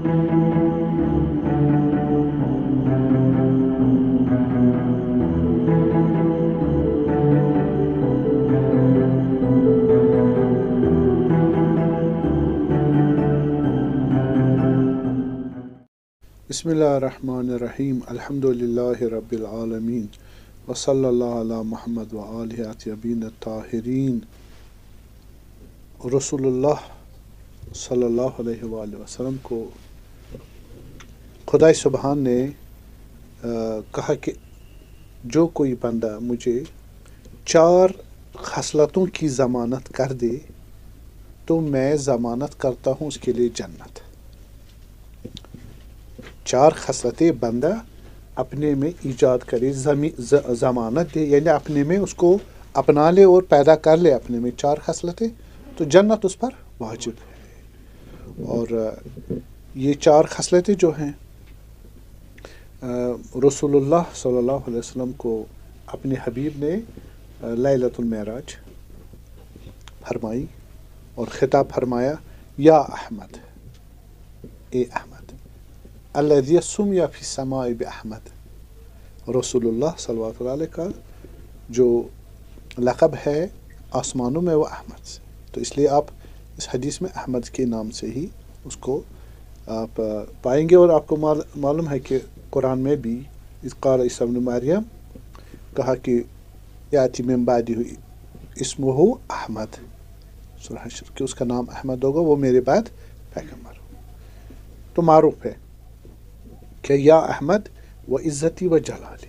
बिस्मिल्लाहिर्रहमानिर्रहीम अल्हम्दुलिल्लाहि रब्बिल आलमीन व सल्लल्लाहु अला मुहम्मद व आलिहि अत्तय्यबीन अत्ताहिरीन। रसूलुल्लाह सल्लल्लाहु अलैहि वसल्लम को खुदा सुबहान ने कहा कि जो कोई बंदा मुझे 4 खसलतों की ज़मानत कर दे तो मैं ज़मानत करता हूँ उसके लिए जन्नत। 4 खसलतें बंदा अपने में ईजाद करे, ज़मानत दे, यानी अपने में उसको अपना ले और पैदा कर ले अपने में 4 खसलतें, तो जन्नत उस पर वाजिब है। और ये 4 खसलतें जो हैं रसूलुल्लाह सल्लल्लाहु अलैहि वसल्लम को अपने हबीब ने लैलतुल मेराज फरमाई और खिताब फरमाया, या अहमद, ए अहमद, अल्लज़ी सुम्मिया फी समाई बि अहमद। रसूलुल्लाह सल्लल्लाहु अलैहि का जो लक़ब है आसमानों में वो अहमद से, तो इसलिए आप इस हदीस में अहमद के नाम से ही उसको आप पाएंगे। और आपको मालूम है कि कुरान में भी इस क़ाल ईसा इब्न मरियम कहा कि याती मिन बादी इस्मुहु अहमद, सूरह हश्र, कि उसका नाम अहमद होगा, वो मेरे बाद पैगम्बर हो। तो मारूफ है कि या अहमद व इज़्ज़ती व जलाली,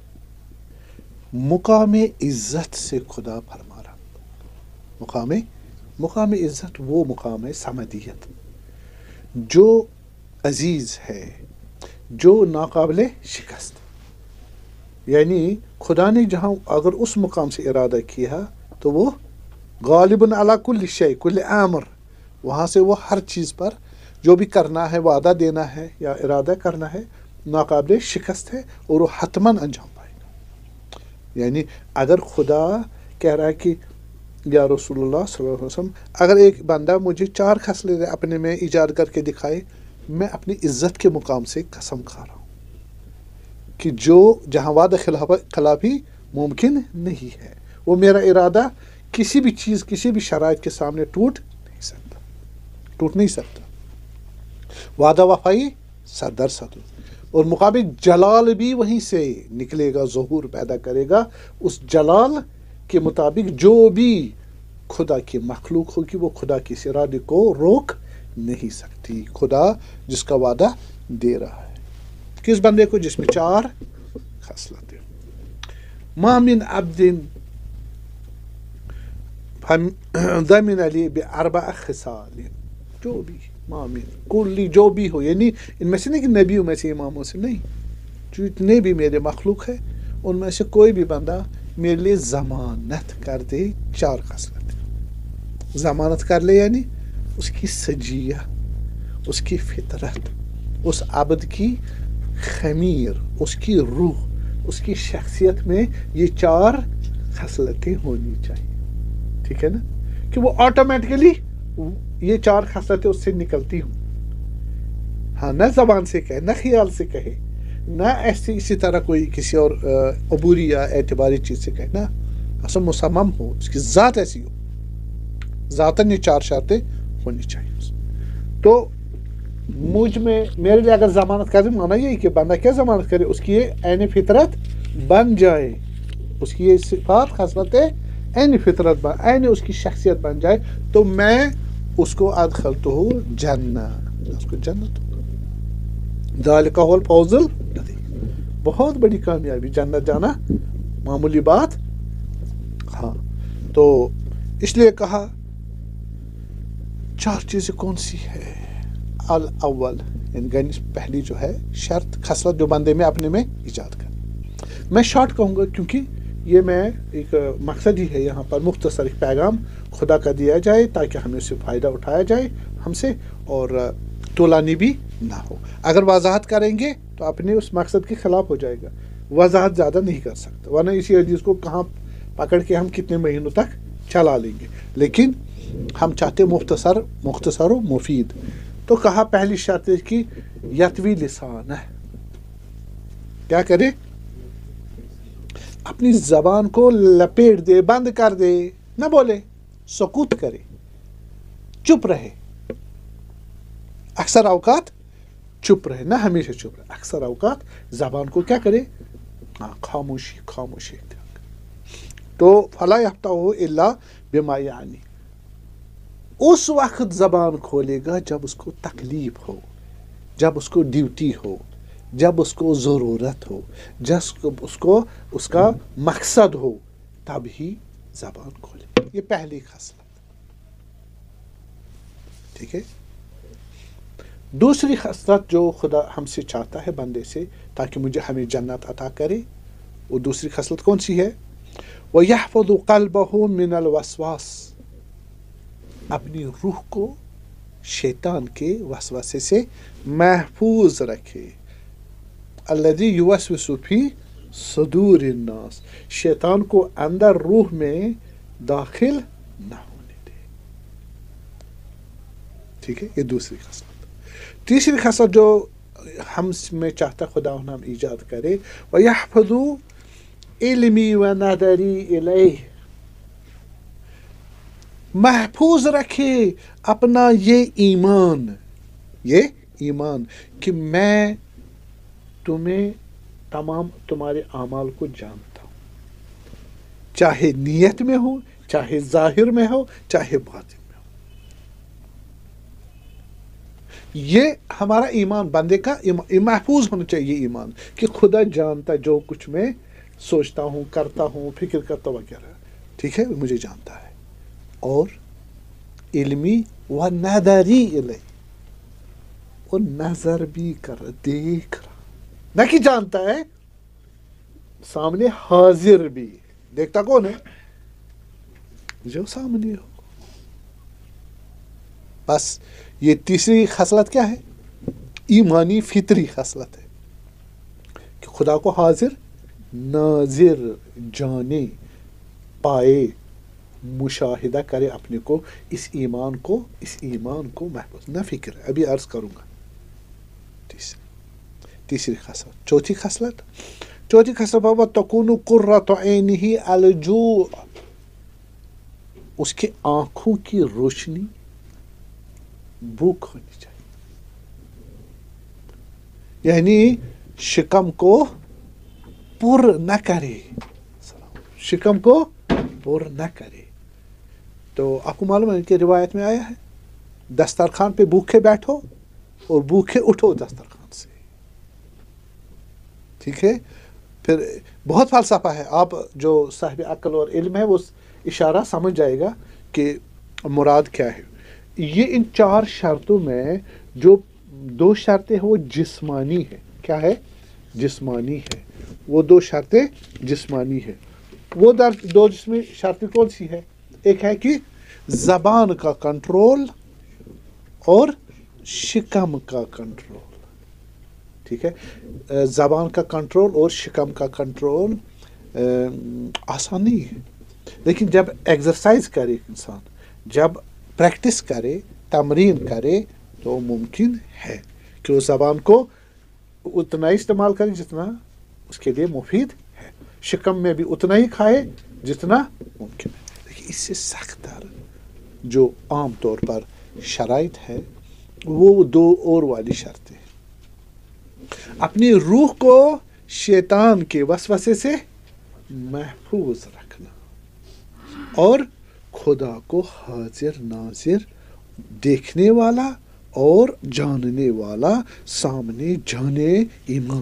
मुकाम इज़्ज़त से खुदा फरमा रहा। मुकाम इज़्ज़त वो मुकाम है समदियत, जो अजीज़ है, जो नाकाबिल शिकस्त। यानी खुदा ने जहाँ अगर उस मुकाम से इरादा किया तो वो गालिबुन अला कुल्लि शै कुल्लि अम्र, वहाँ से वो हर चीज़ पर जो भी करना है, वादा देना है या इरादा करना है, नाकाबिल शिकस्त है और वो हतमन अंजाम पाएगा। यानी अगर खुदा कह रहा है कि या रसूलुल्लाह सल्लल्लाहु अलैहि वसल्लम, अगर एक बंदा मुझे 4 खसलें अपने में ईजाद करके दिखाए, मैं अपनी इज़्ज़त के मुकाम से कसम खा रहा हूँ कि जो जहाँ वादा खिलाफी मुमकिन नहीं है, वो मेरा इरादा किसी भी चीज़, किसी भी शराइत के सामने टूट नहीं सकता। वादा वफाई सदर सदर, और मुकाबिल जलाल भी वहीं से निकलेगा, ज़हूर पैदा करेगा। उस जलाल के मुताबिक जो भी खुदा की मखलूक होगी वो खुदा के इस इरादे को रोक नहीं सकती। खुदा जिसका वादा दे रहा है किस बंदे को, जिसमें 4 खसलतें। मा मिन अब्दिन दमिन अली बिअरबा खिसाल, जो भी मामिन कुल्ली जो भी हो, यानी इनमें से नहीं कि नबियों में से, इमामों से नहीं, जो इतने भी मेरे मखलूक है उनमें से कोई भी बंदा मेरे लिए ज़मानत कर दे 4 खसलतें। ज़मानत कर ले यानी उसकी सजिया, उसकी फितरत, उस अब्द की खमीर, उसकी रूह, उसकी शख्सियत में ये 4 खसलतें होनी चाहिए। ठीक है ना, कि वो ऑटोमेटिकली ये 4 खसलतें उससे निकलती हूँ। हाँ, न ज़बान से कहे, न ख्याल से कहे, न ऐसी इसी तरह कोई किसी और अबूरी या एतबारी चीज़ से कहे, ना असल मुसम्मम हो, उसकी ज़ात ऐसी हो, ज़ातन ये 4 शर्तें होनी चाहिए। तो मुझ में मेरे लिए अगर ज़मानत करे, माना यही कि बंदा क्या ज़मानत करे, उसकी ये ऐन फितरत बन जाए, उसकी ये सिफात खसलतें ऐन फितरत बन, ऐन उसकी शख्सियत बन जाए, तो मैं उसको अदखलतुहु जन्नत, उसको जन्नत होगा। ज़ालिका हुवल फौज़ुल अज़ीम, बहुत बड़ी कामयाबी, जन्नत जाना मामूली बात। हाँ, तो इसलिए कहा 4 चीज़ें कौन सी है। अल अव्वल, यानी पहली जो है शर्त, खसलत जो बंदे में अपने में ईजाद कर। मैं शॉर्ट कहूँगा क्योंकि ये मैं एक मकसद ही है यहाँ पर, मुख्तसर एक पैगाम खुदा का दिया जाए ताकि हमें उससे फ़ायदा उठाया जाए हमसे, और तोलानी भी ना हो। अगर वजाहत करेंगे तो अपने उस मकसद के ख़िलाफ़ हो जाएगा। वजाहत ज़्यादा नहीं कर सकता, वरना इसी हदीस को कहाँ पकड़ के हम कितने महीनों तक चला लेंगे। लेकिन हम चाहते मुख्तसर व मुफीद। تو کہا پہلی شرط کی یتوی لسان ہے، کیا کرے؟ اپنی زبان کو لپیٹ دے، بند کر دے، نہ بولے، سکوت کرے، چپ رہے، اکثر اوقات چپ رہے، نہ ہمیشہ چپ رہے، اکثر اوقات زبان کو کیا کرے؟ خاموشی. تو فلا یفتح الا بما یعنی، اس وقت زبان کھولے گا جب اس کو تکلیف ہو، جب اس کو ڈیوٹی ہو، جب اس کو ضرورت ہو، جب اس کو اس کا مقصد ہو، تب ہی زبان کھولے. یہ پہلی خصلت، ٹھیک ہے. دوسری خصلت جو خدا ہم سے چاہتا ہے بندے سے تاکہ ہمیں جنت عطا کرے، وہ دوسری خصلت کون سی ہے؟ وَيَحْفَظُ قَلْبَهُ مِنَ الْوَسْوَاسِ، اپنی روح کو شیطان کے وسوسے سے محفوظ رکھے. الَّذِي يُوَسْوِسُ فِي صُدُورِ النَّاسِ، شیطان کو اندر روح میں داخل نہ ہونے دے. ٹھیک ہے، یہ دوسری خصلت. تیسری خصلت جو ہم میں چاہتا خدا ہم ایجاد کرے، وَيَحْفَظُ علمی وَنَظَرِي إِلَيْهِ، محفوظ رکھے اپنا یہ ایمان کہ میں تمہیں تمہارے اعمال کو جانتا ہوں، چاہے نیت میں ہو، چاہے ظاہر میں ہو، چاہے باطن میں ہو. یہ ہمارا ایمان بندے کا محفوظ ہونا چاہیے، ایمان کہ خدا جانتا جو کچھ میں سوچتا ہوں، کرتا ہوں، فکر کرتا وغیرہ، ٹھیک ہے، مجھے جانتا ہے. اور علمی و نظری الیہ، اور نظر بھی کر دیکھ رہا، نہ کہ جانتا ہے، سامنے حاضر بھی. دیکھتا کون ہے؟ جو سامنے ہو. بس یہ تیسری خصلت کیا ہے؟ ایمانی فطری خصلت ہے کہ خدا کو حاضر ناظر جانے، پائے، مشاہدہ کرے اپنے کو، اس ایمان کو محفوظ نہ فکر. ابھی عرض کروں گا تیسری خصلت. چوتھی خصلت تکون قرۃ عینہ الجوع، اس کے آنکھوں کی روشنی بھوک ہونی چاہیے. یعنی شکم کو پر نہ کرے، شکم کو پر نہ کرے. تو آپ کو معلوم ہے کہ روایت میں آیا ہے دسترخوان پہ بھوکے بیٹھو اور بھوکے اٹھو دسترخوان سے. ٹھیک ہے، پھر بہت فلسفہ ہے. آپ جو صاحب عقل اور علم ہے وہ اشارہ سمجھ جائے گا کہ مراد کیا ہے. یہ ان چار شرطوں میں جو دو شرطیں ہیں وہ جسمانی ہے. کیا ہے؟ جسمانی ہے. وہ دو شرطیں جسمانی ہے. وہ دو جسمی شرطیں کون سی ہے؟ ایک ہے کہ زبان کا کنٹرول اور شکم کا کنٹرول. ٹھیک ہے، زبان کا کنٹرول اور شکم کا کنٹرول آسان نہیں ہے، لیکن جب ایکسرسائز کرے انسان، جب پریکٹس کرے، تمرین کرے، تو ممکن ہے کہ وہ زبان کو اتنا ہی استعمال کرے جتنا اس کے لیے مفید ہے، شکم میں بھی اتنا ہی کھائے جتنا ممکن ہے. لیکن اس سے سخت تر جو عام طور پر شرائط ہے وہ دو اور والی شرطیں. اپنی روح کو شیطان کے وسوسے سے محفوظ رکھنا اور خدا کو حاضر ناظر دیکھنے والا اور جاننے والا سامنے جانے ایمان.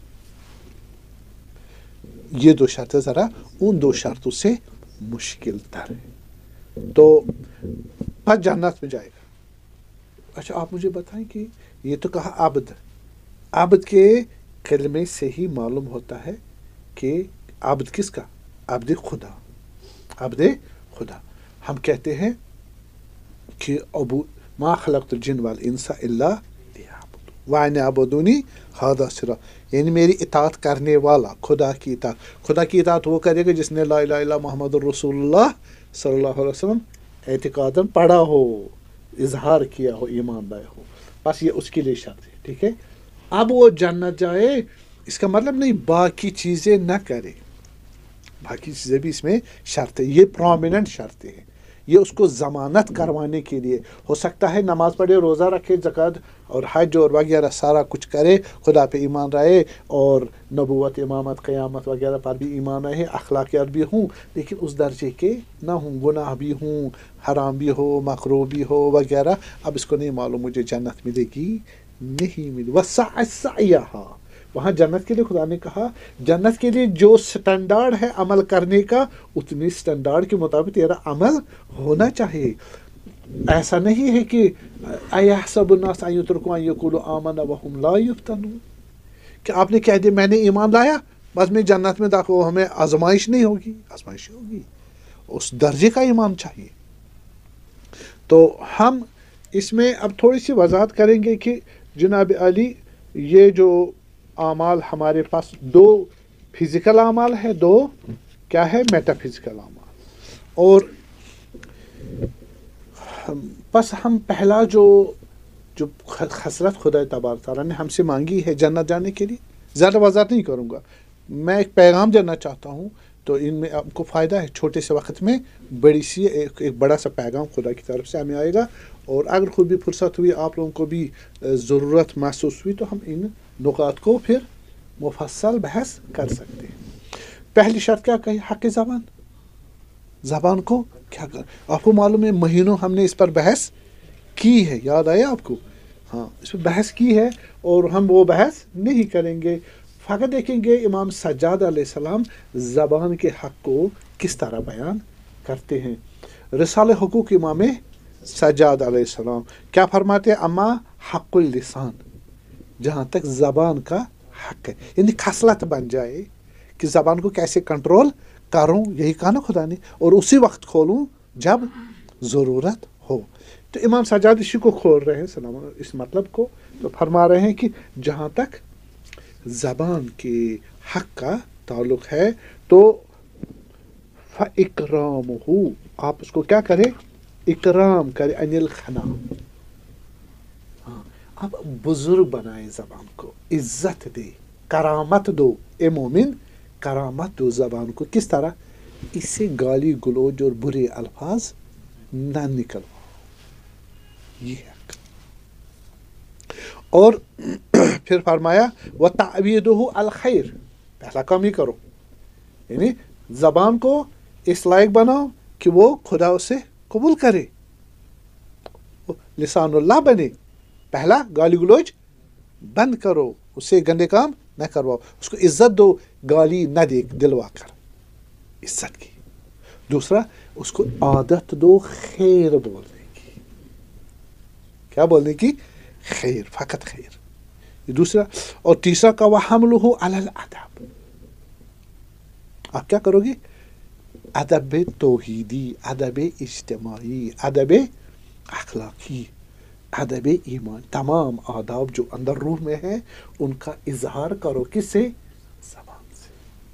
یہ دو شرطیں ذرا ان دو شرطوں سے مشکل تر ہے. تو بس جنت میں جائے گا. اچھا آپ مجھے بتائیں کہ یہ تو کہا عبد کے کلمے سے ہی معلوم ہوتا ہے کہ عبد کس کا؟ عبد خدا. عبد خدا. ہم کہتے ہیں کہ ما خلقت الجن والانس الا لیعبدون وان یعبدونی ھذا صراط، یعنی میری اطاعت کرنے والا، خدا کی اطاعت وہ کرے گا جس نے لا الہ الا محمد الرسول اللہ صلی اللہ علیہ وسلم اعتقاداً پڑھا ہو، اظہار کیا ہو، ایمان لائے ہو. بس یہ اس کے لیے شرط ہے. ٹھیک ہے. اب وہ جنت جائے اس کا مطلب نہیں باقی چیزیں نہ کرے, باقی چیزیں بھی اس میں شرط ہے. یہ پرومیننٹ شرط ہے. یہ اس کو ضمانت کروانے کے لیے. ہو سکتا ہے نماز پڑھے, روزہ رکھے, زکوٰۃ اور حج اور وغیرہ سارا کچھ کرے, خدا پہ ایمان رہے اور نبوت, امامت, قیامت وغیرہ پر بھی ایمان رہے, اخلاقیات بھی ہوں, لیکن اس درجے کے نہ ہوں, گناہ بھی ہوں, حرام بھی ہو, مکروہ بھی ہو وغیرہ. اب اس کو نہیں معلوم مجھے جنت ملے گی نہیں ملے. وسع سعیھا, وہاں جنت کے لیے خدا نے کہا جنت کے لیے جو سٹینڈرڈ ہے عمل کرنے کا, اتنی سٹینڈرڈ کے مطابق تیرا عمل ہونا چاہیے. ایسا نہیں ہے کہ ایحسب الناس ان یترکوا ان یقولوا آمنا وهم لا یفتنون, کہ آپ نے کہہ دیا میں نے ایمان لایا بس میں جنت میں داخل, ہمیں آزمائش نہیں ہوگی. آزمائش ہوگی, اس درجے کا ایمان چاہیے. تو ہم اس میں اب تھوڑی سی وضاحت کریں گے کہ جناب علی یہ جو اعمال ہمارے پاس دو فزیکل اعمال ہے, دو کیا ہے میٹا فزیکل اعمال. اور بس ہم پہلا جو خصلت خدا تبارک تعالیٰ نے ہم سے مانگی ہے جنت جانے کے لیے, زیادہ وضاحت نہیں کروں گا, میں ایک پیغام دینا چاہتا ہوں. تو ان میں آپ کو فائدہ ہے, چھوٹے سے وقت میں بڑی سی ایک بڑا سا پیغام خدا کی طرف سے ہمیں آئے گا. اور اگر خود بھی فرصت ہوئی, آپ لوگوں کو بھی ضرورت محسوس ہوئی, تو ہم ان نکات کو پھر مفصل بحث کر سکتے ہیں. پہلی شرط کیا کہی؟ حق زبان. زبان کو کیا کر, آپ کو معلوم ہے مہینوں ہم نے اس پر بحث کی ہے, یاد آیا آپ کو؟ ہاں, اس پر بحث کی ہے اور ہم وہ بحث نہیں کریں گے. فقط دیکھیں گے امام سجاد علیہ السلام زبان کے حق کو کس طرح بیان کرتے ہیں. رسالہ حقوق امام سجاد علیہ السلام کیا فرماتے ہیں؟ اما حق اللسان, جہاں تک زبان کا حق ہے, یعنی خصلت بن جائے کہ زبان کو کیسے کنٹرول کروں, یہی کہا نا خدا نے, اور اسی وقت کھولوں جب ضرورت ہو. تو امام سجاد اسی کو کھول رہے ہیں سلام, اس مطلب کو تو فرما رہے ہیں کہ جہاں تک زبان کے حق کا تعلق ہے تو فَإِكْرَامُهُ, آپ اس کو کیا کریں؟ اکرام کرے, ان الخنا. اب بزرگ بنائے زبان کو, عزت دے, کرامت دو. اے مومن کرامت دو زبان کو. کس طرح؟ اس سے گالی گلوچ اور برے الفاظ نہ نکلواؤ, یہ ہے. اور پھر فرمایا وَتَعْوِيدُهُ الْخَيْرِ, پہلا کام ہی کرو, یعنی زبان کو اس لائق بناؤ کہ وہ خدا اسے قبول کرے, لسان اللہ بنے. پہلا گالی گلوچ بند کرو, اس سے گندے کام نہ کرواؤ, اس کو عزت دو, گالی نہ دے دلوا کر, عزت کی. دوسرا اس کو عادت دو خیر بولنے کی. کیا بولنے کی؟ خیر, فقط خیر. یہ دوسرا. اور تیسرا کا وَحَمْلُهُ عَلَى الْأَدَبِ, آپ کیا کرو گے؟ ادب توحیدی, ادب اجتماعی, ادب اخلاقی, ادب ایمان, تمام آداب جو اندر روح میں ہیں ان کا اظہار کرو. کس سے؟ زبان سے.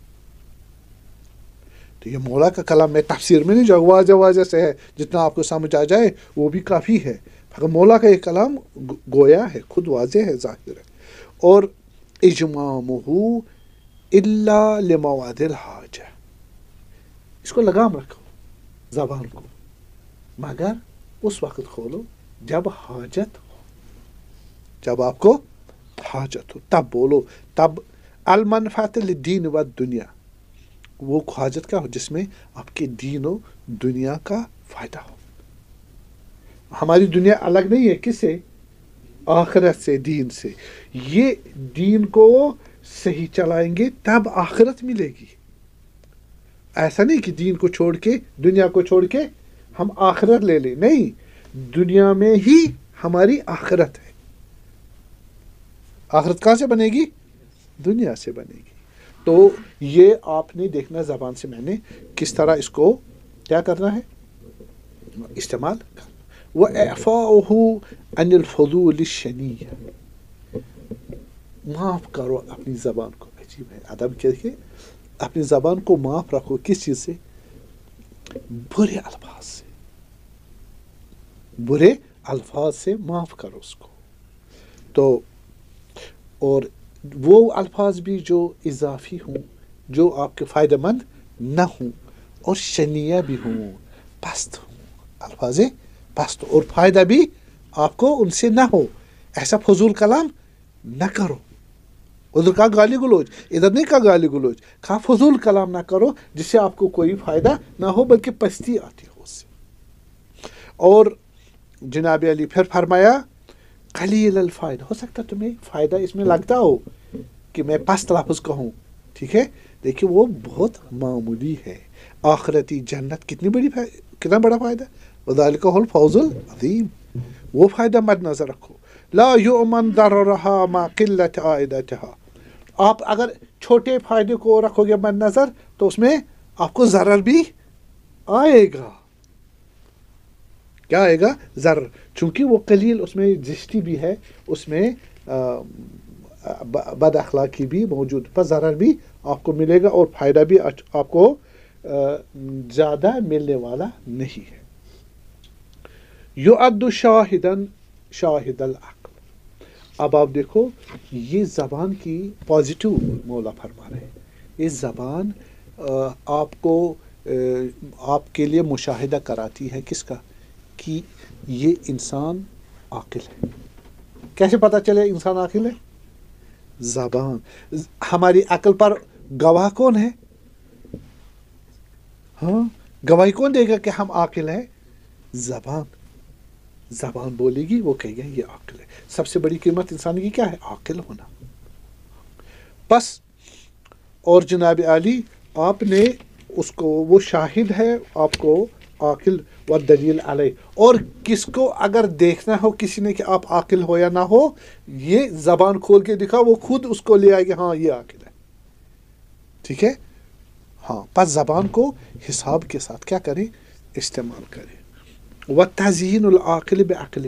تو یہ مولا کا کلام میں تفسیر میں نہیں جاؤ, واضح واضح سے ہے, جتنا آپ کو سمجھ آ جائے وہ بھی کافی ہے. مولا کا یہ کلام گویا ہے, خود واضح ہے, ظاہر ہے. اور اجمامہ الا لمواد الحاجہ, اس کو لگام رکھو زبان کو, مگر اس وقت کھولو جب حاجت ہو, جب آپ کو حاجت ہو تب بولو. تب المنفعت للدین و دنیا, وہ حاجت کا ہو جس میں آپ کے دین و دنیا کا فائدہ ہو. ہماری دنیا الگ نہیں ہے کس سے؟ آخرت سے, دین سے. یہ دین کو صحیح چلائیں گے تب آخرت ملے گی. ایسا نہیں کہ دین کو چھوڑ کے, دنیا کو چھوڑ کے ہم آخرت لے لیں, نہیں, دنیا میں ہی ہماری آخرت ہے. آخرت کہاں سے بنے گی؟ دنیا سے بنے گی. تو یہ آپ نے دیکھنا زبان سے میں نے کس طرح اس کو کیا کرنا ہے, استعمال کرنا. وَإِعْفَاؤُهُ عَنِ الْفُضُولِ الشَّنِيَّةِ, معاف کرو اپنی زبان کو. عجیب ہے ادب کیا کہ اپنی زبان کو معاف رکھو. کس چیز سے؟ برے الفاظ سے, برے الفاظ سے معاف کرو اس کو. تو اور وہ الفاظ بھی جو اضافی ہوں، جو آپ کے فائدہ مند نہ ہوں، اور شنیہ بھی ہوں، پست ہوں، الفاظ پست، اور فائدہ بھی آپ کو ان سے نہ ہو. ایسا فضول کلام نہ کرو. ادھر کا گالی گلوچ، ادھر نہیں کا گالی گلوچ، کہا فضول کلام نہ کرو جس سے آپ کو کوئی فائدہ نہ ہو بلکہ پستی آتی ہو اس سے. اور جناب علی پھر فرمایا قلیل الفائدہ، ہو سکتا تمہیں فائدہ اس میں لگتا ہو کہ میں پست لفظ کہوں، ٹھیک ہے، دیکھیے وہ بہت معمولی ہے. آخرتی جنت کتنا بڑا فائدہ، وذالک هو الفوز العظیم. وہ فائدہ مد نظر رکھو. لا یؤمن ضررها مع قلت عائدتها. آپ اگر چھوٹے فائدے کو رکھو گے مد نظر تو اس میں آپ کو ضرر بھی آئے گا. کیا آئے گا؟ ضرر. چونکہ وہ قلیل، اس میں زشتی بھی ہے، اس میں بد اخلاقی بھی موجود، پر ضرر بھی آپ کو ملے گا اور فائدہ بھی آپ کو زیادہ ملنے والا نہیں ہے. یعد شاہدن شاہد العقل. اب آپ دیکھو یہ زبان کی پازیٹیو مولا فرما رہے ہیں. یہ زبان آپ کو آپ کے لیے مشاہدہ کراتی ہے کس کا؟ کہ یہ انسان عاقل ہے. کیسے پتہ چلے انسان عاقل ہے؟ زبان. ہماری عقل پر گواہ کون ہے؟ ہاں، گواہی کون دے گا کہ ہم عاقل ہیں؟ زبان. زبان بولے گی، وہ کہے گا یہ عاقل ہے. سب سے بڑی قیمت انسان کی کیا ہے؟ عاقل ہونا. بس اور جناب عالی آپ نے اس کو، وہ شاہد ہے آپ کو عاقل و دلیل علیہ. اور کس کو اگر دیکھنا ہو کسی نے کہ آپ عاقل ہو یا نہ ہو، یہ زبان کھول کے دکھا، وہ خود اس کو لے آئے کہ ہاں یہ عاقل ہے. ٹھیک ہے؟ ہاں، پس زبان کو حساب کے ساتھ کیا کریں؟ استعمال کریں. وَتَزْيِينُ الْعَاقِلِ بِعَقْلِهِ.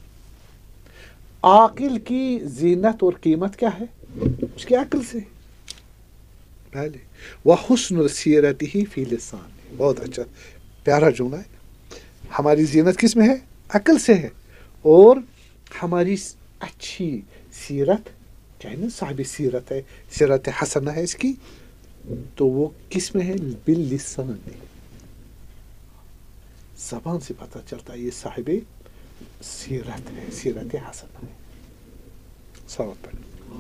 عاقل کی زینت اور قیمت کیا ہے؟ اس کی عقل سے. پہلے وَحُسْنُ سِيرَتِهِ فِي لِسَانِهِ. بہت اچھا پیارا جملہ ہے. ہماری زینت کس میں ہے؟ عقل سے ہے. اور ہماری اچھی سیرت، کیا ہے نا، صاحب سیرت ہے، سیرت حسنہ ہے اس کی، تو وہ کس میں ہے؟ باللسان. زبان سے پتہ چلتا ہے یہ صاحب سیرت ہے، سیرت حسنہ ہے. صلوات پڑھ.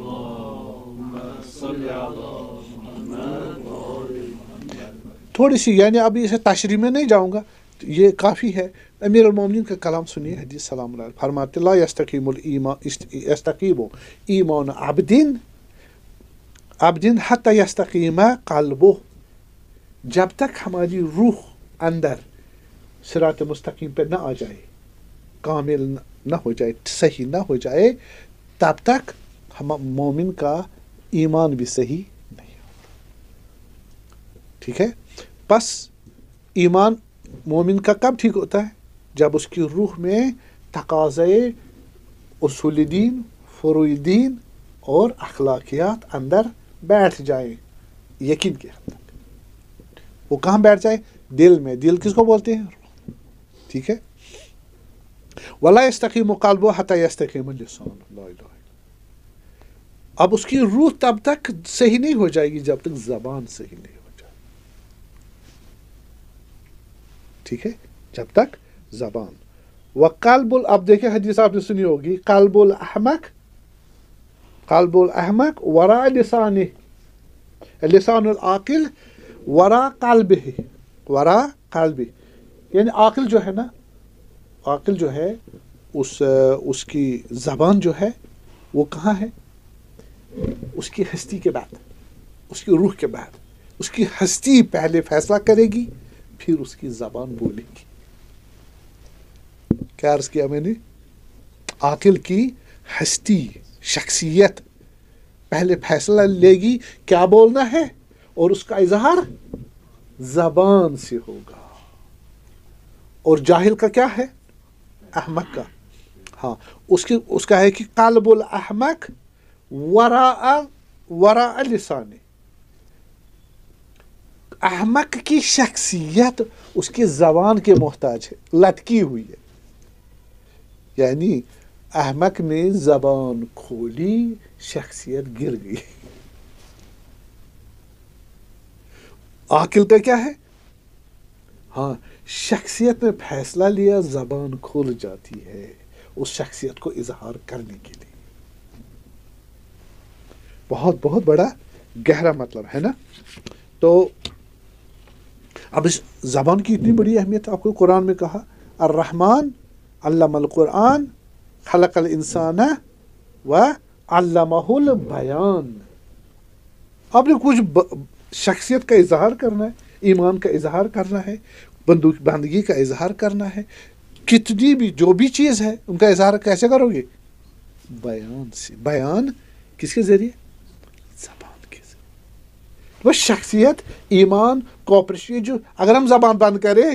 تھوڑی سی، یعنی ابھی اسے تشریح میں نہیں جاؤں گا، یہ کافی ہے. امیر المومنین کا کلام سنیے، حدیث سلام اللہ فرماتے لا یستقیم ایمان عبد حتی یستقیم قلبہ. جب تک ہماری روح اندر صراط مستقیم پہ نہ آ جائے، کامل نہ ہو جائے، صحیح نہ ہو جائے، تب تک ہم مومن کا ایمان بھی صحیح نہیں ہوتا. ٹھیک ہے؟ پس ایمان مومن کا کب ٹھیک ہوتا ہے؟ جب اس کی روح میں تقاضے اصول دین، فروع دین اور اخلاقیات اندر بیٹھ جائیں یقین کے حد تک. وہ کہاں بیٹھ جائے؟ دل میں. دل کس کو بولتے ہیں؟ ٹھیک ہے؟ وَلَا يَسْتَقِيمُ قَلْبُهُ حَتَّى يَسْتَقِيمَ لِسَانُهُ. لا الہ. اب اس کی روح تب تک صحیح نہیں ہو جائے گی جب تک زبان صحیح نہیں ہو جائے. ٹھیک ہے؟ جب تک زبان. وَقَلْبُ اب دیکھیں حدیث آپ نے سنی ہوگی، قلب الاحمق وراء لسانه. لسان العاقل وراء قلبه. یعنی عاقل جو ہے نا، عاقل جو ہے اس کی زبان جو ہے وہ کہاں ہے؟ اس کی ہستی کے بعد، اس کی روح کے بعد. اس کی ہستی پہلے فیصلہ کرے گی، پھر اس کی زبان بولے گی. کیا عرض کیا میں نے؟ عاقل کی ہستی، شخصیت پہلے فیصلہ لے گی کیا بولنا ہے، اور اس کا اظہار زبان سے ہوگا. اور جاہل کا کیا ہے؟ احمق کا. ہاں، اس کا ہے کہ قلب الاحمق وراء لسان. احمق کی شخصیت اس کی زبان کے محتاج ہے، لٹکی ہوئی ہے. یعنی احمق نے زبان کھولی شخصیت گر گئی. عاقل کا کیا ہے؟ ہاں شخصیت نے فیصلہ لیا زبان کھل جاتی ہے اس شخصیت کو اظہار کرنے کے لیے. بہت بہت بڑا گہرا مطلب ہے نا. تو اب اس زبان کی اتنی بڑی اہمیت آپ کو قرآن میں کہا الرحمن علم القرآن خلق الانسان و علمہ البیان. آپ نے کچھ شخصیت کا اظہار کرنا ہے، ایمان کا اظہار کرنا ہے، بندگی کا اظہار کرنا ہے، کتنی بھی جو بھی چیز ہے ان کا اظہار کیسے کرو گے؟ بیان سے. بیان کس کے ذریعے؟ زبان کے ذریعے. وہ شخصیت ایمان کوپریشن جو اگر ہم زبان بند کریں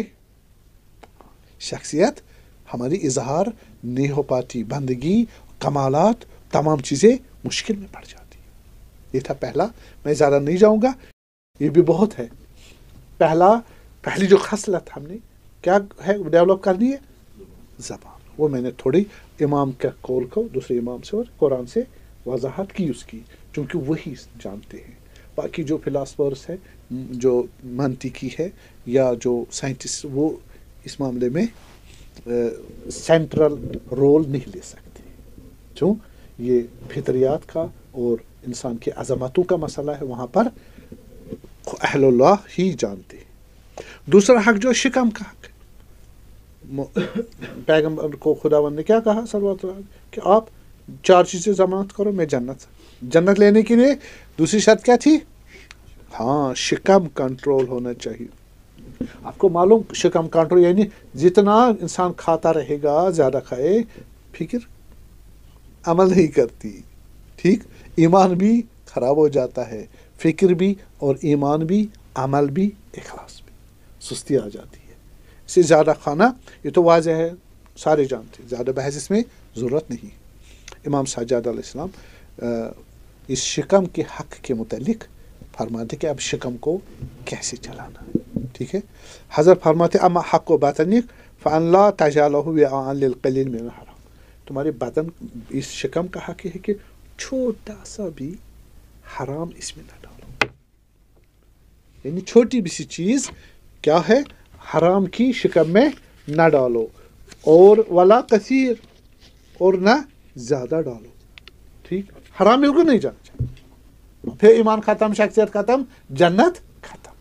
شخصیت ہماری اظہار نہیں ہو پاتی، بندگی کمالات تمام چیزیں مشکل میں پڑ جاتی. یہ تھا پہلا، میں زیادہ نہیں جاؤں گا، یہ بھی بہت ہے. پہلی جو خصلت ہم نے کیا ہے ڈیولپ کرنی ہے؟ زبان. وہ میں نے تھوڑی امام کے قول کو دوسرے امام سے اور قرآن سے وضاحت کی اس کی، چونکہ وہی جانتے ہیں. باقی جو فلاسفرس ہے، جو منطقی ہے یا جو سائنٹسٹ، وہ اس معاملے میں سینٹرل رول نہیں لے سکتے. کیوں؟ یہ فطریات کا اور انسان کی عظمتوں کا مسئلہ ہے، وہاں پر اہل اللہ ہی جانتے ہیں. دوسرا حق جو شکم کا حق ہے، پیغمبر کو خداوند نے کیا کہا صلوات اللہ علیہ کہ آپ 4 چیزیں ضمانت کرو میں جنت لینے کے لیے. دوسری شرط کیا تھی؟ ہاں شکم کنٹرول ہونا چاہیے. آپ کو معلوم شکم کنٹرول یعنی جتنا انسان کھاتا رہے گا، زیادہ کھائے، فکر عمل نہیں کرتی. ٹھیک، ایمان بھی خراب ہو جاتا ہے، فکر بھی اور ایمان بھی، عمل بھی، اخلاص بھی، سستی آ جاتی ہے. اس سے زیادہ کھانا، یہ تو واضح ہے، سارے جانتے ہیں، زیادہ بحث اس میں ضرورت نہیں. امام سجاد علیہ السلام اس شکم کے حق کے متعلق فرماتے کہ اب شکم کو کیسے چلانا ہے. ٹھیک ہے، حضرت فرماتے اما حق و باطنک فان لا تجعلہ وعاء للقلیل من الحرام. تمہارے بدن اس شکم کا حق ہے کہ چھوٹا سا بھی حرام اس میں نہ ڈالو. یعنی چھوٹی بھی سی چیز کیا ہے؟ حرام کی شکم میں نہ ڈالو. اور ولا کثیر، اور نہ زیادہ ڈالو. ٹھیک، حرام بالکل نہیں جانا چاہیے. پھر ایمان ختم، شخصیت ختم، جنت ختم.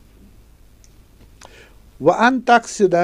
وَأَن تَقْصِدَ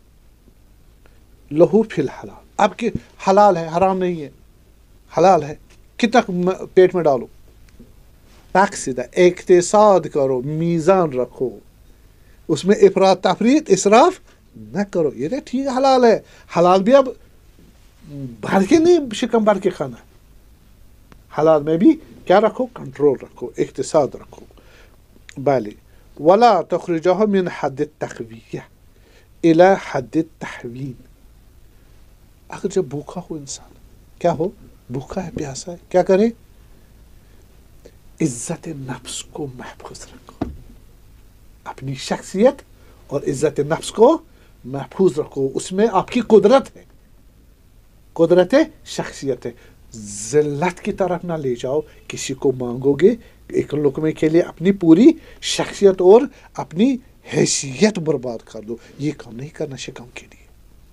لَهُ فِي الْحَلَالِ. اب کہ حلال ہے، حرام نہیں ہے، حلال ہے، کتنا پیٹ میں ڈالو. تقصد اقتصاد کرو، میزان رکھو، اس میں افراط تفریط اسراف نہ کرو. یہ تو ٹھیک حلال ہے، حلال بھی اب بھر کے نہیں شکم بھر کے کھانا ہے. حلال میں بھی کیا رکھو؟ کنٹرول رکھو، اقتصاد رکھو. بلی ولا تخرجہ من حد التقویہ الی حد التحوین. اگر جب بھوکا ہو انسان، کیا ہو؟ بھوکا ہے، پیاسا ہے، کیا کرے؟ عزت نفس کو محفوظ رکھو. اپنی شخصیت اور عزت نفس کو محفوظ رکھو. اس میں آپ کی قدرت ہے، قدرت شخصیت ہے. ذلت کی طرف نہ لے جاؤ. کسی کو مانگو گے ایک لقمے کے لیے اپنی پوری شخصیت اور اپنی حیثیت برباد کر دو. یہ کام نہیں کرنا شکم کے لیے.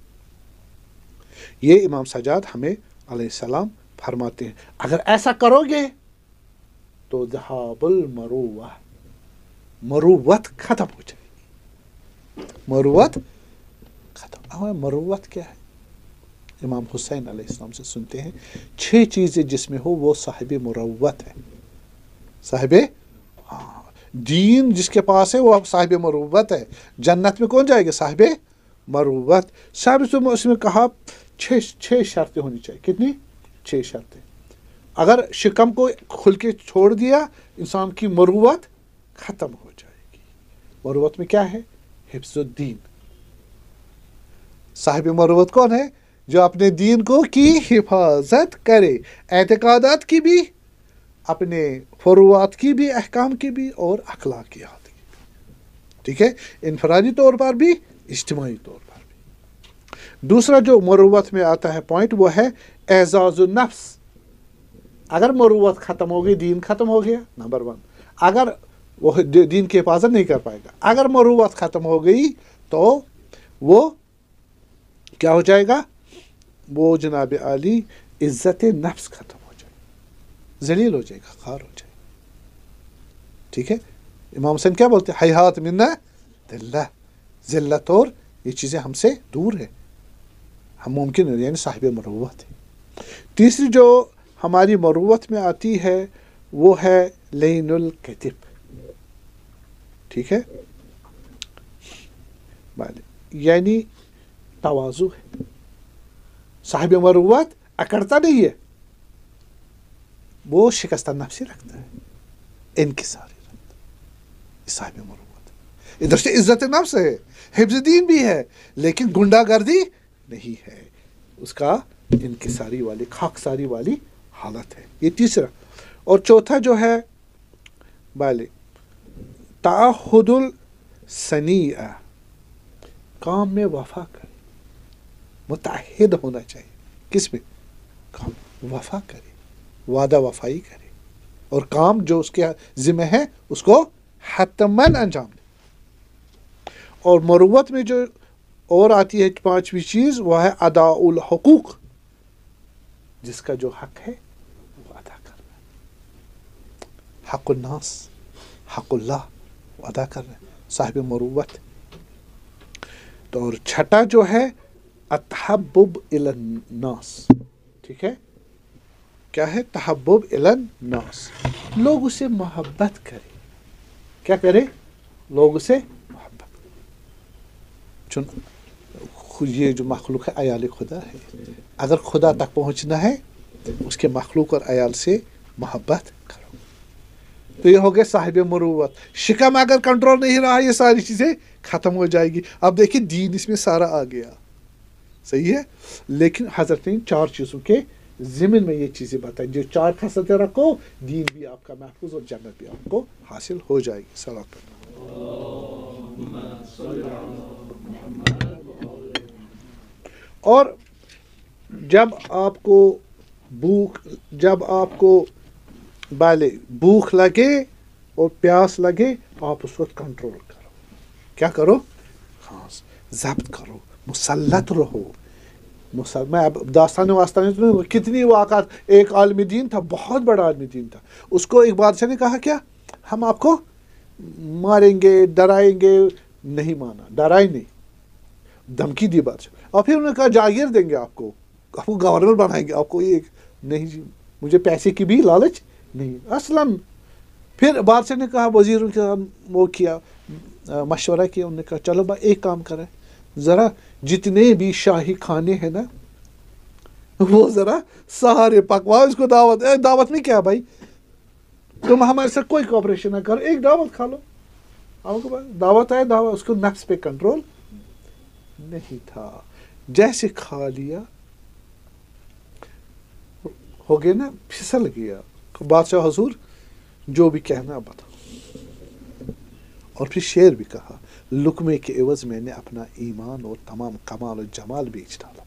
یہ امام سجاد ہمیں علیہ السلام فرماتے ہیں اگر ایسا کرو گے تو ذہاب المروہ، مروت ختم ہو جائے گی. مروت ختم. مروت کیا ہے؟ امام حسین علیہ السلام سے سنتے ہیں 6 چیزیں جس میں ہو وہ صاحب مروت ہے. صاحب دین جس کے پاس ہے وہ صاحب مروت ہے. جنت میں کون جائے گا؟ صاحب مروت. صاحب اس میں کہا 6 شرطیں ہونی چاہیے. کتنی؟ 6 شرطیں. اگر شکم کو کھل کے چھوڑ دیا انسان کی مروت ختم ہو جائے گی. مروت میں کیا ہے؟ حفظ الدین. صاحب مروت کون ہے؟ جو اپنے دین کو کی حفاظت کرے، اعتقادات کی بھی، اپنے فروعات کی بھی، احکام کی بھی اور اخلاقیات کی بھی. ٹھیک ہے، انفرادی طور پر بھی، اجتماعی طور پر بھی. دوسرا جو مروت میں آتا ہے پوائنٹ وہ ہے اعزاز النفس. اگر مروت ختم ہو گئی دین ختم ہو گیا نمبر 1. اگر وہ دین کی حفاظت نہیں کر پائے گا. اگر مروت ختم ہو گئی تو وہ کیا ہو جائے گا؟ وہ جناب عالی عزت نفس ختم ہو جائے گا, ذلیل ہو جائے گا, خار ہو جائے گا. ٹھیک ہے, امام حسین کیا بولتے ہیں؟ حیات منا دلہ, ذلت اور یہ چیزیں ہم سے دور ہے, ہم ممکن ہے, یعنی صاحب مروت ہے. تیسری جو ہماری مروت میں آتی ہے وہ ہے لین الکتب. ٹھیک ہے, یعنی تواضع ہے. صاحب مروت اکڑتا نہیں ہے, وہ شکستہ نفسی رکھتا ہے, انکساری رکھتا ہے. صاحب مروت ادھر سے عزت نفس ہے, حفظ دین بھی ہے, لیکن گنڈا گردی نہیں ہے, اس کا انکساری والی خاکساری والی حالت ہے. یہ تیسرا. اور چوتھا جو ہے تعہد الصنیع, کام میں وفا کرے, متعہد ہونا چاہیے. کس میں؟ کام وفا کرے, وعدہ وفائی کرے, اور کام جو اس کے ذمہ ہے اس کو حتماً انجام دے. اور مروت میں جو اور آتی ہے پانچویں چیز وہ ہے اداء الحقوق, جس کا جو حق ہے وہ ادا کرنا. حق الناس, حق اللہ وہ ادا کرنا, صاحب مروت. تو اور چھٹا جو ہے التحبب الی الناس. ٹھیک ہے, کیا ہے تحبب الی الناس؟ لوگ اسے محبت کرے. کیا کرے؟ لوگ اسے محبت کرے. چون یہ جو مخلوق ہے عیال خدا ہے, اگر خدا تک پہنچنا ہے اس کے مخلوق اور عیال سے محبت کرو. تو یہ ہو گیا صاحب مروت. شکم اگر کنٹرول نہیں رہا یہ ساری چیزیں ختم ہو جائے گی. اب دیکھیں دین اس میں سارا آ گیا, صحیح ہے, لیکن حضرت نے 4 چیزوں کے ضمن میں یہ چیزیں بتائیں. جو 4 خصلتیں رکھو دین بھی آپ کا محفوظ اور جنت بھی آپ کو حاصل ہو جائے گی. صلوات اور جب آپ کو بھوک لگے اور پیاس لگے آپ اس وقت کنٹرول کرو. کیا کرو؟ ہاں, ضبط کرو, مسلط رہو. میں اب داستان کتنی واقعات. ایک عالم دین تھا, بہت بڑا عالم دین تھا, اس کو ایک بادشاہ نے کہا کیا ہم آپ کو ماریں گے, ڈرائیں گے. نہیں مانا, ڈرائے نہیں, دھمکی دی بادشاہ. اور پھر انہوں نے کہا جاگیر دیں گے آپ کو گورنر بنائیں گے آپ کو. یہ نہیں جی, مجھے پیسے کی بھی لالچ نہیں اصلاً. پھر بادشاہ نے کہا, وزیروں کے وہ کیا, مشورہ کیا. انہوں نے کہا چلو ایک کام کریں, ذرا جتنے بھی شاہی کھانے ہیں نا وہ ذرا سارے پکواؤ, اس کو دعوت. دعوت میں کیا بھائی, تم ہمارے ساتھ کوئی کوپریشن نہ کرو, ایک دعوت کھا لو. آپ کو دعوت ہے, دعوت. اس کو نفس پہ کنٹرول نہیں تھا. جیسے کھا لیا ہو گیا نا, پھسل گیا. بادشاہ حضور جو بھی کہنا بتا. اور پھر شعر بھی کہا, لقمے کے عوض میں نے اپنا ایمان اور تمام کمال و جمال بیچ ڈالا.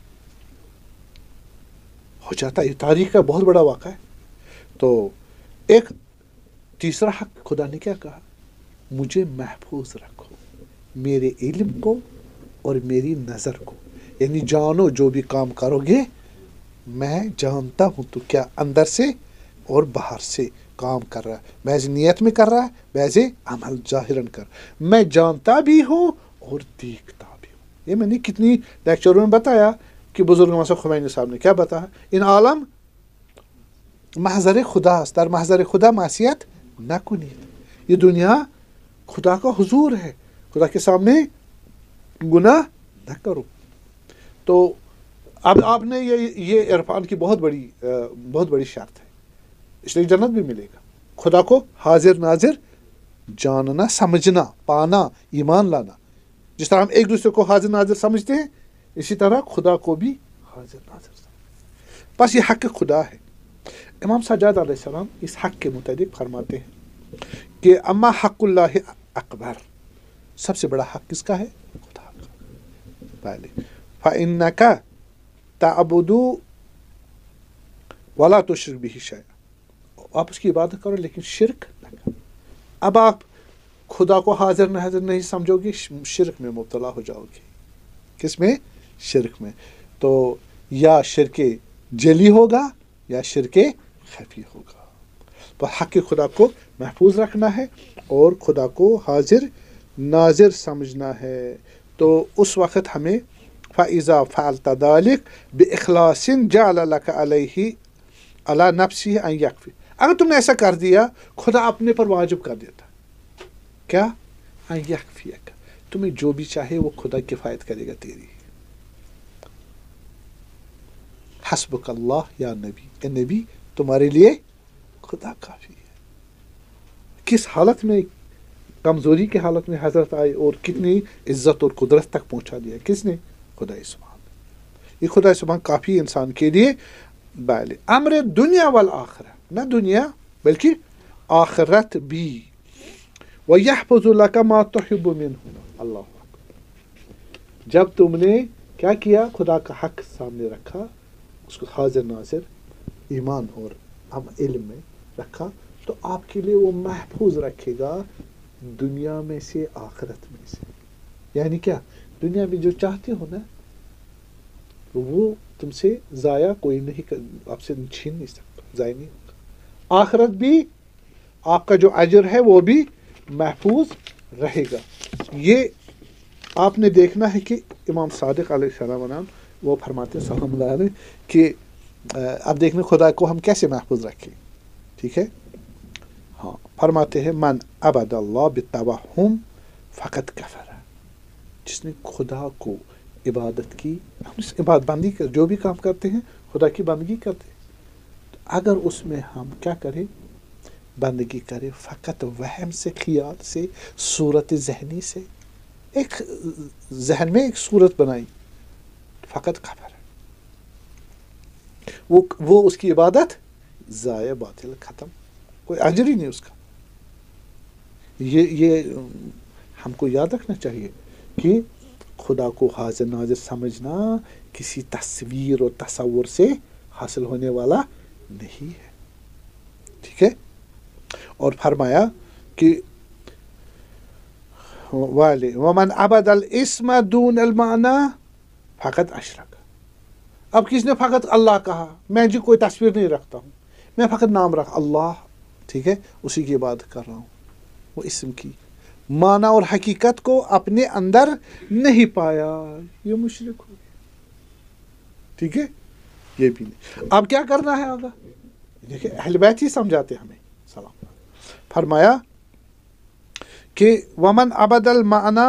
ہو جاتا ہے, یہ تاریخ کا بہت بڑا واقعہ ہے. تو ایک تیسرا حق خدا نے کیا کہا, مجھے محفوظ رکھو, میرے علم کو اور میری نظر کو. یعنی جانو جو بھی کام کرو گے میں جانتا ہوں تو کیا اندر سے اور باہر سے کام کر رہا ہے, بعض نیت میں کر رہا ہے, بعض عمل ظاہراً کر. میں جانتا بھی ہوں اور دیکھتا بھی ہوں. یہ میں نے کتنی لیکچروں میں بتایا کہ بزرگ مسعود خمینی صاحب نے کیا بتایا, ان عالم محضر خدا است, در محضر خدا معصیت نکنید. یہ دنیا خدا کا حضور ہے, خدا کے سامنے گناہ نہ کرو. تو اب آپ نے یہ عرفان کی بہت بڑی شرط ہے, اس لیے جنت بھی ملے گا. خدا کو حاضر ناظر جاننا, سمجھنا, پانا, ایمان لانا. جس طرح ہم ایک دوسرے کو حاضر ناظر سمجھتے ہیں اسی طرح خدا کو بھی حاضر ناظر سمجھتے. بس یہ حق خدا ہے. امام سجاد علیہ السلام اس حق کے متعلق فرماتے ہیں کہ اما حق اللہ اکبر, سب سے بڑا حق کس کا ہے؟ خدا کا. پہلے فَإِنَّكَ تَعْبُدُ وَلَا تُشْرِكْ بِهِ شَيْئًا، آپ اس کی عبادت کرو لیکن شرک نہ کرو۔ اب آپ خدا کو حاضر ناظر نہیں سمجھو گے، شرک میں مبتلا ہو جاؤ گے۔ کس میں؟ شرک میں۔ تو یا شرک جلی ہوگا یا شرک خفی ہوگا۔ تو حق خدا کو محفوظ رکھنا ہے اور خدا کو حاضر ناظر سمجھنا ہے۔ تو اس وقت ہمیں فَإِذَا فَعَلْتَ ذَلِكَ بِإِخْلَاصٍ جَعَلَ لَكَ عَلَيْهِ عَلَى نَفْسِهِ أَن يَكْفِي، اگر تم نے ایسا کر دیا خدا اپنے پر واجب کر دیتا، کیا؟ أن يكفيك، تمہیں جو بھی چاہے وہ خدا کفایت کرے گا تیری۔ حسبک اللہ یا نبی، اے نبی تمہارے لیے خدا کافی ہے۔ کس حالت میں، کمزوری کے حالت میں حضرت آئے اور کتنی عزت اور قدرت تک پہنچا دیا، کس نے؟ خدا سبحان۔ یہ خدا سبحان کافی انسان کے لیے بالِ امر دنیا والآخرہ، نہ دنیا بلکہ آخرت بھی۔ وَيَحْفَظُ لَكَ مَا تُحِبُّ مِنْهُ، اللہ اکبر۔ جب تم نے کیا کیا؟ خدا کا حق سامنے رکھا، اس کو حاضر ناظر ایمان اور علم میں رکھا، تو آپ کے لیے وہ محفوظ رکھے گا دنیا میں سے آخرت میں سے۔ یعنی کیا؟ دنیا میں جو چاہتے ہو نا وہ تم سے ضائع کوئی نہیں، آپ سے چھین نہیں سکتا، ضائع نہیں ہوگا۔ آخرت بھی آپ کا جو اجر ہے وہ بھی محفوظ رہے گا۔ یہ آپ نے دیکھنا ہے کہ امام صادق علیہ السلام وہ فرماتے ہیں سلام اللہ علیہ کہ اب دیکھنا خدا کو ہم کیسے محفوظ رکھیں، ٹھیک ہے؟ ہاں، فرماتے ہیں من عبد اللہ بالتوہم فقط کفر، جس نے خدا کو عبادت کی، ہم اس عبادت بندی کر جو بھی کام کرتے ہیں خدا کی بندگی کرتے ہیں، تو اگر اس میں ہم کیا کریں؟ بندگی کرے فقط وہم سے، خیال سے، صورت ذہنی سے، ایک ذہن میں ایک صورت بنائی، فقط کفر ہے، وہ اس کی عبادت ضائع، باطل، ختم، کوئی اجر ہی نہیں اس کا۔ یہ ہم کو یاد رکھنا چاہیے کہ خدا کو حاضر ناظر سمجھنا کسی تصویر اور تصور سے حاصل ہونے والا نہیں ہے، ٹھیک ہے؟ اور فرمایا کہ وَمَنْ عَبَدَ الْإِسْمَ دُونَ الْمَعْنَى فَقَدْ أَشْرَكَ۔ اب کس نے فقط اللہ کہا، میں جی کوئی تصویر نہیں رکھتا ہوں، میں فقط نام رکھ اللہ، ٹھیک ہے، اسی کی عبادت کر رہا ہوں، وہ اسم کی معنی اور حقیقت کو اپنے اندر نہیں پایا، یہ مشرک ہو گیا، ٹھیک ہے؟ یہ بھی نہیں۔ اب کیا کرنا ہے آگا؟ دیکھیں اہل بیت ہی سمجھاتے ہمیں، سلام۔ فرمایا کہ ومن عبد المعنى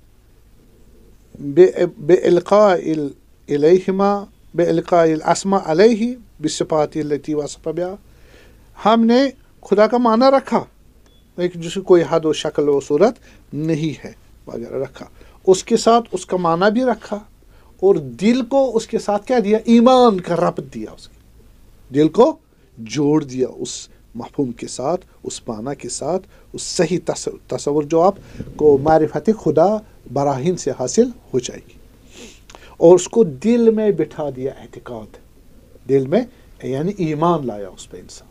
بإلقاء إليهما بإلقاء الأسماء عليه بالصفات التي وصف بها، ہم نے خدا کا معنی رکھا لیکن جس کی کوئی حد و شکل و صورت نہیں ہے وغیرہ رکھا، اس کے ساتھ اس کا معنی بھی رکھا اور دل کو اس کے ساتھ کیا دیا؟ ایمان کا ربط دیا، اس کے دل کو جوڑ دیا اس مفہوم کے ساتھ، اس معنی کے ساتھ، اس صحیح تصور جو آپ کو معرفت خدا براہین سے حاصل ہو جائے گی، اور اس کو دل میں بٹھا دیا، اعتقاد دل میں، یعنی ایمان لایا اس پہ انسان،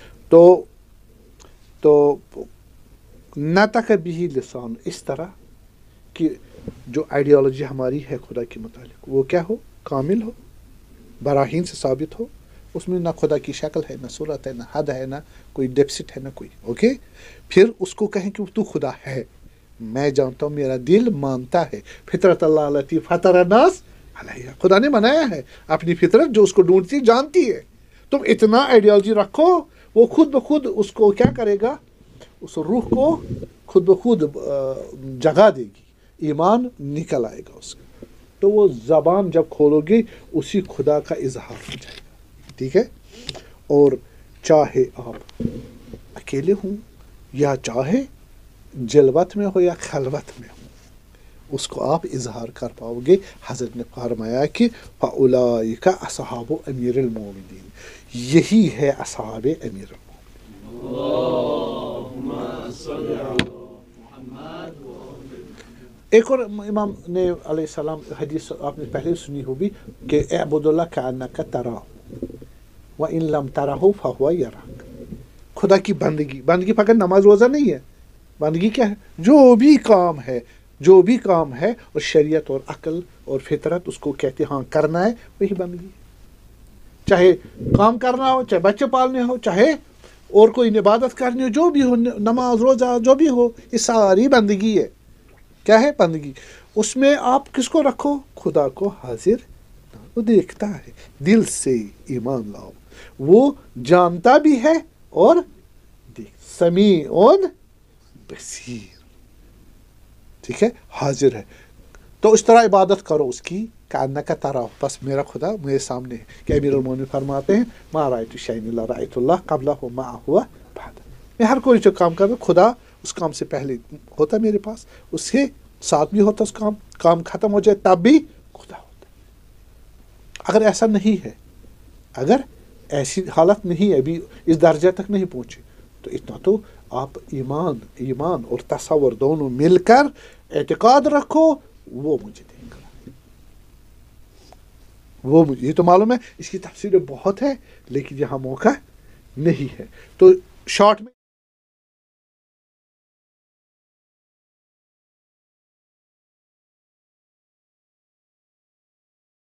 تو نطق به لسان، اس طرح کہ جو آئیڈیالوجی ہماری ہے خدا کے متعلق وہ کیا ہو؟ کامل ہو، براہین سے ثابت ہو، اس میں نہ خدا کی شکل ہے، نہ صورت ہے، نہ حد ہے، نہ کوئی ڈیفسٹ ہے، نہ کوئی، اوکے؟ پھر اس کو کہیں کہ تو خدا ہے، میں جانتا ہوں، میرا دل مانتا ہے، فطرت اللہ التی فطر الناس علیہا، خدا نے بنایا ہے اپنی فطرت جو اس کو ڈھونڈتی جانتی ہے، تم اتنا آئیڈیالوجی رکھو، وہ خود بخود اس کو کیا کرے گا؟ اس روح کو خود بخود جگہ دے گی، ایمان نکل آئے گا اس کا، تو وہ زبان جب کھولو گے اسی خدا کا اظہار ہو جائے گا، ٹھیک ہے؟ اور چاہے آپ اکیلے ہوں یا چاہے جلوت میں ہو یا خلوت میں ہو، اس کو آپ اظہار کر پاؤ گے۔ حضرت نے فرمایا کہ فَأُولَئِكَ أَصْحَابُ أَمِيرِ الْمُؤْمِنِينَ، یہی ہے اصحاب امیر المومنین۔ ایک اور امام نے علیہ السلام حدیث آپ نے پہلے سنی ہوگی کہ اعبد اللہ کأنک تراہ وإن لم ترہ فہو یراک. خدا کی بندگی، بندگی فقط نماز روزہ نہیں ہے. بندگی کیا ہے؟ جو بھی کام ہے اور شریعت اور عقل اور فطرت اس کو کہتے ہاں کرنا ہے، وہی بندگی ہے. چاہے کام کرنا ہو، چاہے بچے پالنے ہو، چاہے اور کوئی عبادت کرنی ہو، جو بھی ہو، نماز روزہ جو بھی ہو، یہ ساری بندگی ہے. کیا ہے؟ بندگی. اس میں آپ کس کو رکھو؟ خدا کو حاضر. وہ دیکھتا ہے، دل سے ایمان لاؤ، وہ جانتا بھی ہے اور سمیع بصیر. ٹھیک ہے، حاضر ہے. تو اس طرح عبادت کرو اس کی کأنک تراہ، بس میرا خدا میرے سامنے ہے. کہ امیر المومنین فرماتے ہیں ما رأیت شیئا الا رأیت اللہ قبلہ معہ بعدہ. میں ہر کوئی جو کام کرتا ہوں، خدا اس کام سے پہلے ہوتا ہے میرے پاس، اس کے ساتھ بھی ہوتا اس کام ختم ہو جائے تب بھی خدا ہوتا. اگر ایسا نہیں ہے، اگر ایسی حالت نہیں ہے، ابھی اس درجہ تک نہیں پہنچے، تو اتنا تو آپ ایمان اور تصور دونوں مل کر اعتقاد رکھو وہ مجھے دیکھ رہا ہے. وہ مجھے، یہ تو معلوم ہے، اس کی تفسیریں بہت ہے لیکن یہاں موقع نہیں ہے. تو شارٹ میں